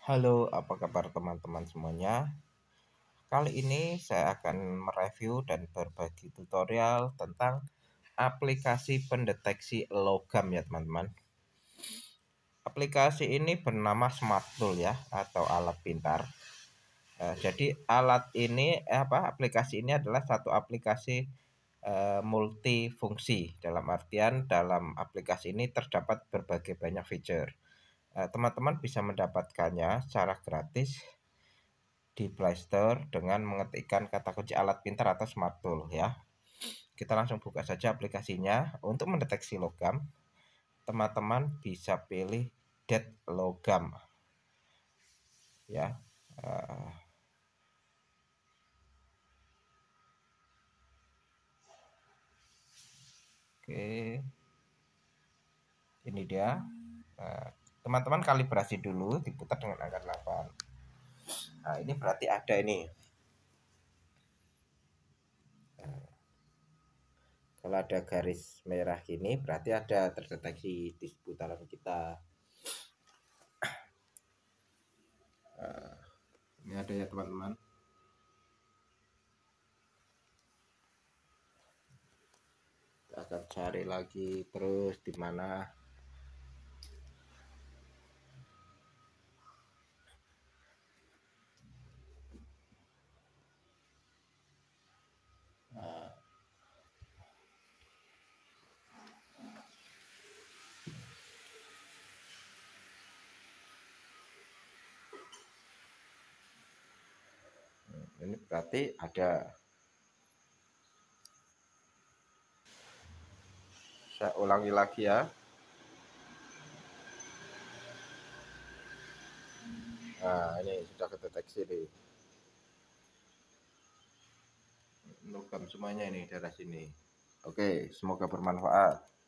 Halo, apa kabar teman-teman semuanya? Kali ini saya akan mereview dan berbagi tutorial tentang aplikasi pendeteksi logam ya teman-teman. Aplikasi ini bernama Smart Tool ya, atau alat pintar. Jadi aplikasi ini adalah satu aplikasi multifungsi. Dalam artian dalam aplikasi ini terdapat berbagai banyak fitur. Teman-teman bisa mendapatkannya secara gratis di Play Store dengan mengetikkan kata kunci alat pintar atau Smart Tool ya. Kita langsung buka saja aplikasinya. Untuk mendeteksi logam, teman-teman bisa pilih Dead Logam ya. Oke, ini dia. Teman-teman kalibrasi dulu, diputar dengan angka 8. Nah, ini berarti ada ini. Kalau ada garis merah ini berarti ada terdeteksi di seputaran kita. Ini ada ya teman-teman. Kita akan cari lagi terus di mana. Ini berarti ada. Saya ulangi lagi ya. Nah, ini sudah kedeteksi nih. Logam semuanya ini daerah sini. Oke, semoga bermanfaat.